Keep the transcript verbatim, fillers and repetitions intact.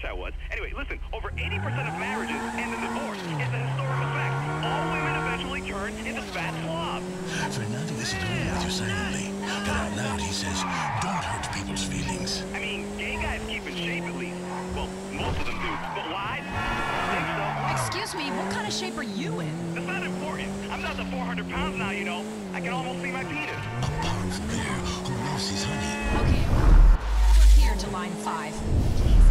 wish I was. Anyway, listen, over eighty percent of marriages end in divorce. It's a historical fact. All women eventually turn into fat slobs. Fernando isn't home with you silently, but out loud he says, don't hurt people's feelings. I mean, gay guys keep in shape at least. Well, most of them do. But why? I think so. Excuse me, what kind of shape are you in? That's not important. I'm not the four hundred pounds now, you know. I can almost see my penis. A powerful bear who loves his honey. Okay, over here to line five.